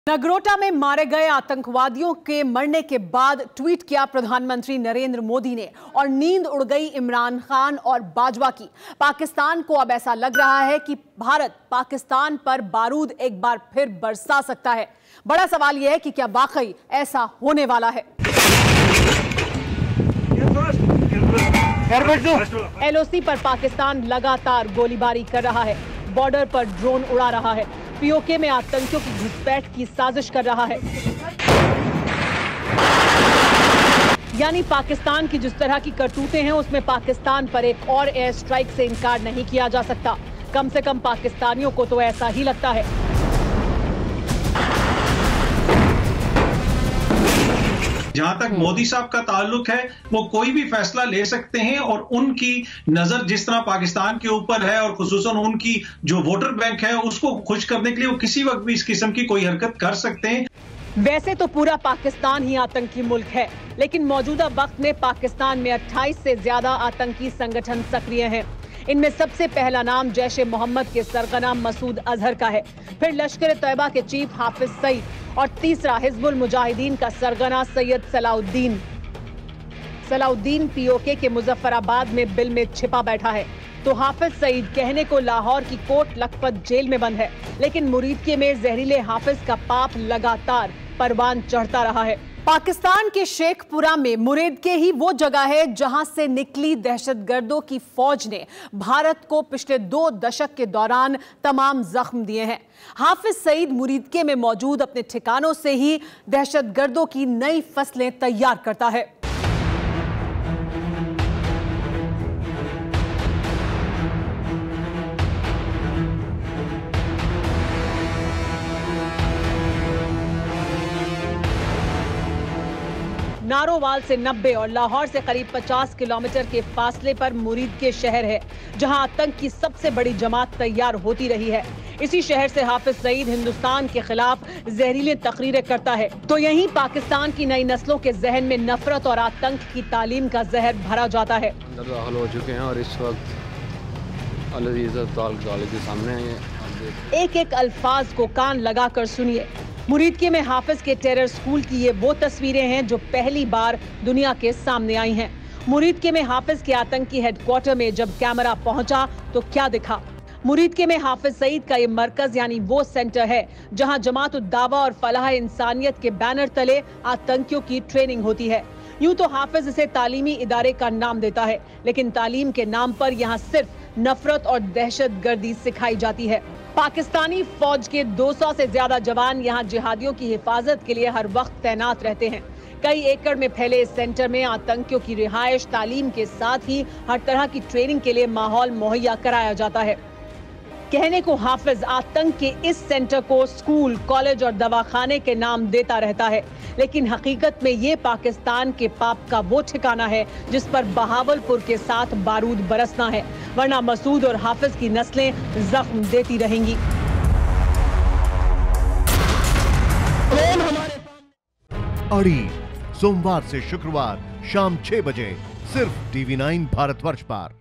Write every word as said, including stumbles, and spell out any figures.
नगरोटा में मारे गए आतंकवादियों के मरने के बाद ट्वीट किया प्रधानमंत्री नरेंद्र मोदी ने और नींद उड़ गई इमरान खान और बाजवा की। पाकिस्तान को अब ऐसा लग रहा है कि भारत पाकिस्तान पर बारूद एक बार फिर बरसा सकता है। बड़ा सवाल यह है कि क्या वाकई ऐसा होने वाला है। एलओसी पर पाकिस्तान लगातार गोलीबारी कर रहा है, बॉर्डर पर ड्रोन उड़ा रहा है, पीओके में आतंकियों की घुसपैठ की साजिश कर रहा है। यानी पाकिस्तान की जिस तरह की करतूतें हैं उसमें पाकिस्तान पर एक और एयर स्ट्राइक से इनकार नहीं किया जा सकता। कम से कम पाकिस्तानियों को तो ऐसा ही लगता है। जहां तक मोदी साहब का ताल्लुक है, वो कोई भी फैसला ले सकते हैं और उनकी नजर जिस तरह पाकिस्तान के ऊपर है और खुसूसन उनकी जो वोटर बैंक है उसको खुश करने के लिए वो किसी वक्त भी इस किस्म की कोई हरकत कर सकते हैं। वैसे तो पूरा पाकिस्तान ही आतंकी मुल्क है, लेकिन मौजूदा वक्त में पाकिस्तान में अट्ठाईस से ज्यादा आतंकी संगठन सक्रिय हैं। इनमें सबसे पहला नाम जैश ए मोहम्मद के सरगना मसूद अजहर का है, फिर लश्कर तैयबा के चीफ हाफिज सईद और तीसरा हिजबुल मुजाहिदीन का सरगना सैयद सलाउद्दीन। सलाउद्दीन पीओके के मुजफ्फराबाद में बिल में छिपा बैठा है, तो हाफिज सईद कहने को लाहौर की कोट लखपत जेल में बंद है, लेकिन मुरीदके में जहरीले हाफिज का पाप लगातार परवान चढ़ता रहा है। पाकिस्तान के शेखपुरा में मुरीदके ही वो जगह है जहां से निकली दहशतगर्दों की फौज ने भारत को पिछले दो दशक के दौरान तमाम जख्म दिए हैं। हाफिज सईद मुरीदके में मौजूद अपने ठिकानों से ही दहशतगर्दों की नई फसलें तैयार करता है। नारोवाल से नब्बे और लाहौर से करीब पचास किलोमीटर के फासले पर मुरीदके शहर है, जहां आतंक की सबसे बड़ी जमात तैयार होती रही है। इसी शहर से हाफिज सईद हिंदुस्तान के खिलाफ जहरीली तकरीरें करता है, तो यहीं पाकिस्तान की नई नस्लों के जहन में नफरत और आतंक की तालीम का जहर भरा जाता है। दाखिल हो चुके हैं और इस वक्त अल्लाह के सामने हैं। एक एक अल्फाज को कान लगाकर सुनिए। मुरीदके में हाफिज के टेरर स्कूल की ये वो तस्वीरें हैं जो पहली बार दुनिया के सामने आई हैं। मुरीदके में हाफिज के आतंकी हेडक्वार्टर में जब कैमरा पहुंचा तो क्या दिखा। मुरीदके में हाफिज सईद का ये मरकज यानी वो सेंटर है जहां जमात उद दावा और फलाह इंसानियत के बैनर तले आतंकियों की ट्रेनिंग होती है। यूं तो हाफिज इसे तालीमी इदारे का नाम देता है, लेकिन तालीम के नाम पर यहाँ सिर्फ नफरत और दहशतगर्दी सिखाई जाती है। पाकिस्तानी फौज के दो सौ से ज्यादा जवान यहाँ जिहादियों की हिफाजत के लिए हर वक्त तैनात रहते हैं। कई एकड़ में फैले इस सेंटर में आतंकियों की रिहाइश, तालीम के साथ ही हर तरह की ट्रेनिंग के लिए माहौल मुहैया कराया जाता है। कहने को हाफिज आतंक के इस सेंटर को स्कूल, कॉलेज और दवाखाने के नाम देता रहता है, लेकिन हकीकत में ये पाकिस्तान के पाप का वो ठिकाना है जिस पर बहावलपुर के साथ बारूद बरसना है, वरना मसूद और हाफिज की नस्लें जख्म देती रहेंगी। अड़ी सोमवार से शुक्रवार शाम छह बजे सिर्फ टीवी नाइन भारतवर्ष पर।